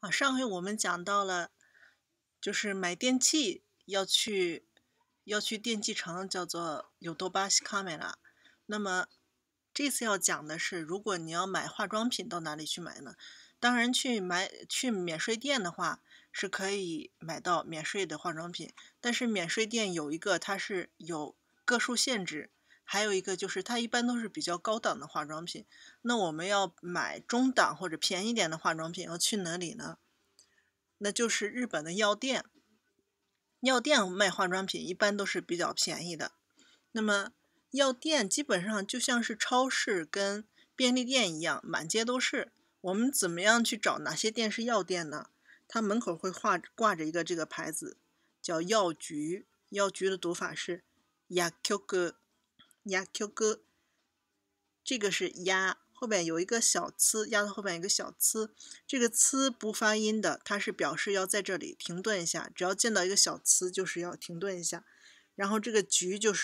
上回我们讲到了，就是买电器要去电器城，叫做有多巴西卡梅拉。那么这次要讲的是，如果你要买化妆品，到哪里去买呢？当然去免税店的话，是可以买到免税的化妆品，但是免税店有一个它是有个数限制，还有一个就是它一般都是比较高档的化妆品。那我们要买中档或者便宜点的化妆品，要去哪里呢？那就是日本的药店。药店卖化妆品一般都是比较便宜的。那么药店基本上就像是超市跟便利店一样，满街都是。我们怎么样去找哪些店是药店呢？它门口会挂着一个这个牌子，叫药局。药局的读法是薬局，薬局，这个是鸭，后边有一个小呲，鸭的后边有一个小呲，这个呲不发音的，它是表示要在这里停顿一下，只要见到一个小呲就是要停顿一下。然后这个局就是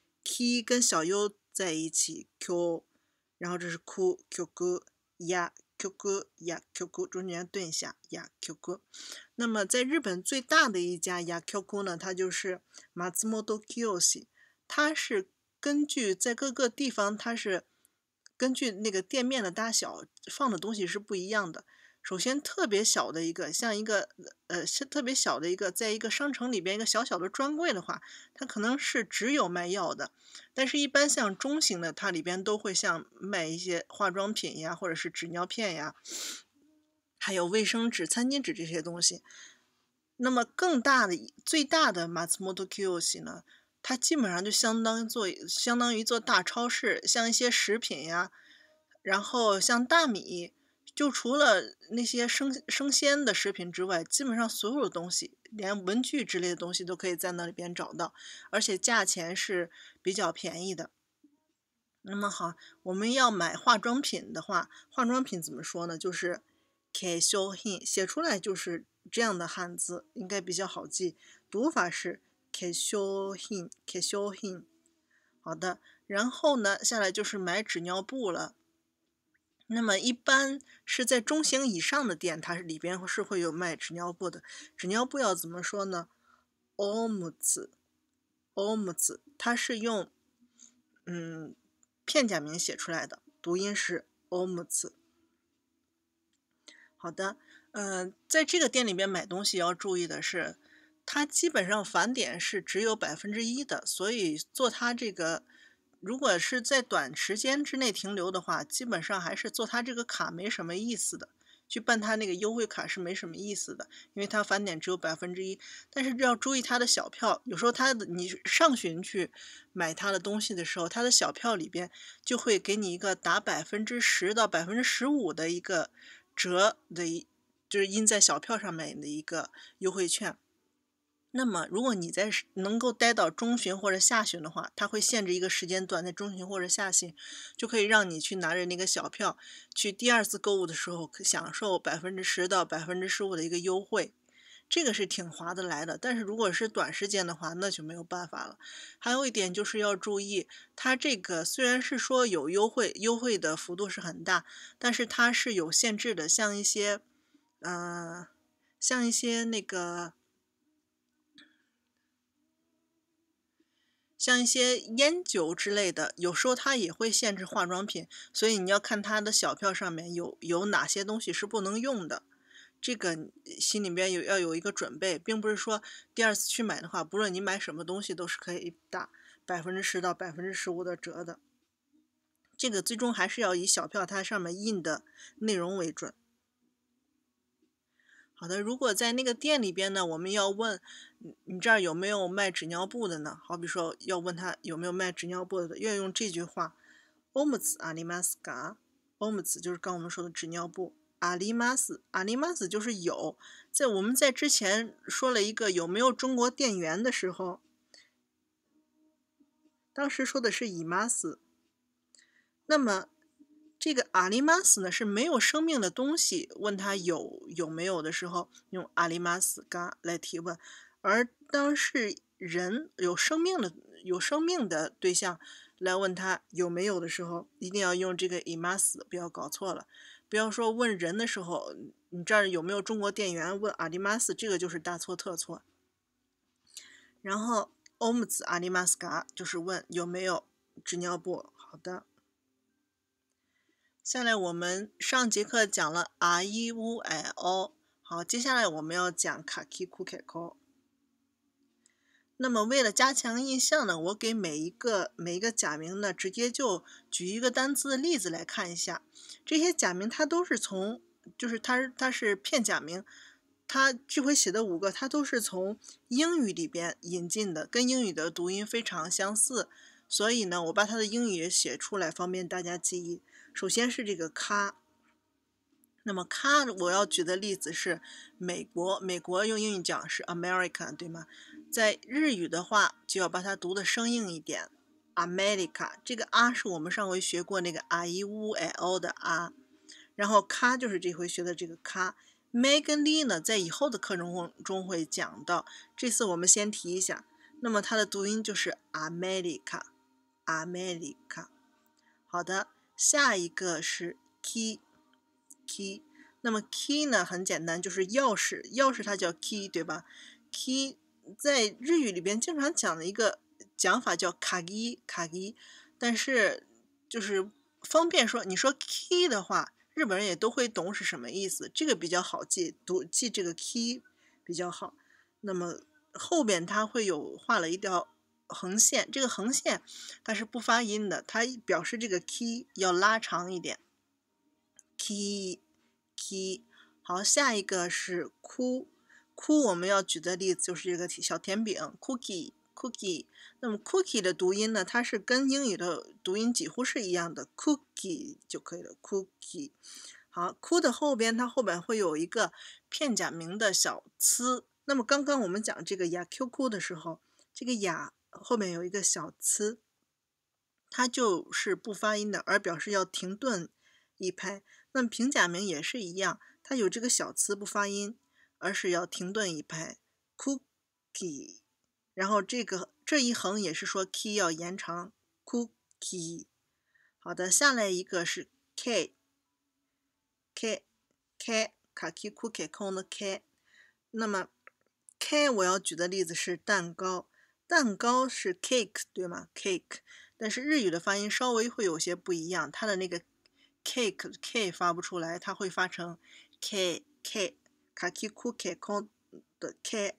k 跟小 u 在一起 q， 然后这是 ku q gu 呀 q gu 呀 q gu， 中间顿一下呀 q gu。 那么在日本最大的一家呀 q gu 呢，它就是Matsumoto Kiyoshi， 它是根据在各个地方它是根据那个店面的大小放的东西是不一样的。首先特别小的一个，像一个特别小的一个，在一个商城里边一个小小的专柜的话，它可能是只有卖药的。但是一般像中型的，它里边都会像卖一些化妆品呀，或者是纸尿片呀，还有卫生纸、餐巾纸这些东西。那么最大的Matsumoto Kiyoshi 呢，它基本上就相当于做大超市，像一些食品呀，然后像大米，就除了那些生鲜的食品之外，基本上所有的东西，连文具之类的东西都可以在那里边找到，而且价钱是比较便宜的。那么好，我们要买化妆品的话，化妆品怎么说呢？就是化粧品，写出来就是这样的汉字，应该比较好记。读法是化粧品，化粧品。好的，然后呢，下来就是买纸尿布了。那么一般是在中型以上的店，它里边是会有卖纸尿布的。纸尿布要怎么说呢？おむつ，おむつ，它是用片假名写出来的，读音是おむつ。好的，在这个店里边买东西要注意的是，它基本上返点是只有1%的，所以做它这个，如果是在短时间之内停留的话，基本上还是做它这个卡没什么意思的。去办它那个优惠卡是没什么意思的，因为它返点只有1%。但是要注意它的小票，有时候你上旬去买它的东西的时候，它的小票里边就会给你一个打10%到15%的一个折的就是印在小票上面的一个优惠券。那么如果你能够待到中旬或者下旬的话，它会限制一个时间段，在中旬或者下旬就可以让你去拿着那个小票去第二次购物的时候享受10%到15%的一个优惠，这个是挺划得来的。但是如果是短时间的话，那就没有办法了。还有一点就是要注意，它这个虽然是说有优惠的幅度是很大，但是它是有限制的，像一些烟酒之类的，有时候它也会限制化妆品，所以你要看它的小票上面有哪些东西是不能用的，这个心里边要有一个准备，并不是说第二次去买的话，不论你买什么东西都是可以打10%到15%的折的。这个最终还是要以小票它上面印的内容为准。好的，如果在那个店里边呢，我们要问你这儿有没有卖纸尿布的呢？好比说要问他有没有卖纸尿布的，要用这句话：おむつありますか？おむつ就是刚我们说的纸尿布，あります，あります就是有。我们在之前说了一个有没有中国店员的时候，当时说的是います。那么这个あります呢是没有生命的东西，问他有没有的时候，用ありますか来提问。而当是人有生命的对象来问他有没有的时候，一定要用这个います，不要搞错了。 不要说问人的时候，你这儿有没有中国店员？问阿里玛斯，这个就是大错特错。然后欧姆子阿里玛斯嘎就是问有没有纸尿布。好的，下来我们上节课讲了 r e u i o， 好，接下来我们要讲卡基库凯口。那么为了加强印象呢，我给每一个假名呢，直接就举一个单词的例子来看一下。这些假名它都是从，就是它是片假名，它这回写的5个，它都是从英语里边引进的，跟英语的读音非常相似。所以呢，我把它的英语也写出来，方便大家记忆。首先是这个咖。那么咖我要举的例子是美国用英语讲是 America， 对吗？在日语的话就要把它读的生硬一点 America， 这个啊是我们上回学过那个 r e u i o 的啊，然后咖就是这回学的这个咖。Meg 跟 Lee 呢在以后的课程中会讲到，这次我们先提一下。那么它的读音就是 America。 好的，下一个是 key。那么 key 呢很简单，就是钥匙它叫 key， 对吧？ key 在日语里边经常讲的一个讲法叫卡基，但是就是方便说，你说 key 的话，日本人也都会懂是什么意思，这个比较好记，记这个 key 比较好。那么后边它会有画了一条横线，这个横线它是不发音的，它表示这个 key 要拉长一点。key。好，下一个是哭。我们要举的例子就是这个小甜饼 cookie。那么 cookie 的读音呢，它是跟英语的读音几乎是一样的 cookie 就可以了 cookie。好，哭的后边它后边会有一个片假名的小呲。那么刚刚我们讲这个雅 QQ 的时候，这个雅后面有一个小呲，它就是不发音的，而表示要停顿一拍。那么平假名也是一样，它有这个小呲不发音，而是要停顿一拍 cookie。 然后这一横也是说 key 要延长 cookie。 好的，下来一个是 k 卡基库凯空的 k。 那么 k 我要举的例子是蛋糕是 cake， 对吗？ cake， 但是日语的发音稍微会有些不一样，它的那个 k 发不出来，它会发成 k。 卡基库凯空的 k，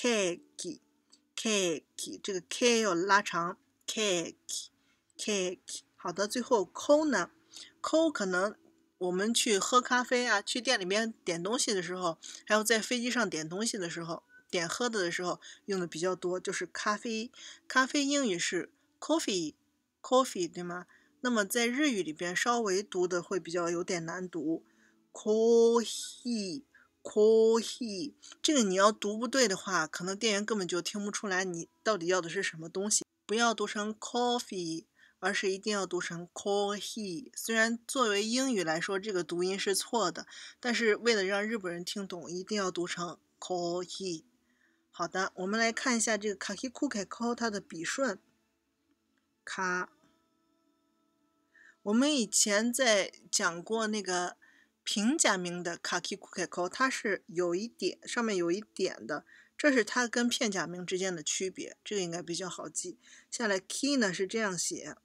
这个 k 要拉长 cake。 好的，最后抠呢，抠可能我们去喝咖啡啊，去店里面点东西的时候，还有在飞机上点东西的时候，点喝的时候用的比较多，就是咖啡英语是 coffee， 对吗？那么在日语里边稍微读的会比较有点难读 coffee， 这个你要读不对的话，可能店员根本就听不出来你到底要的是什么东西。不要读成 coffee， 而是一定要读成 coffee。 虽然作为英语来说这个读音是错的，但是为了让日本人听懂，一定要读成 coffee。 好的，我们来看一下这个 kakikukai 它的笔顺卡。我们以前在讲过那个平假名的 kakikukai， 它是有一点，上面有一点的，这是它跟片假名之间的区别，这个应该比较好记。下来 key 呢是这样写，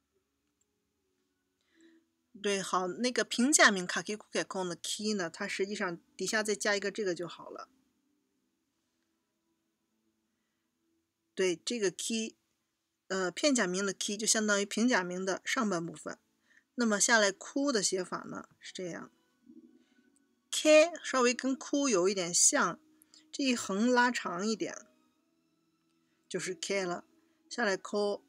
对，好，那个平假名 kakikukai 的 key 呢，它实际上底下再加一个这个就好了。对，这个 key，片假名的 key 就相当于平假名的上半部分。那么下来哭的写法呢是这样， k 稍微跟哭有一点像，这一横拉长一点就是 k 了。下来 ko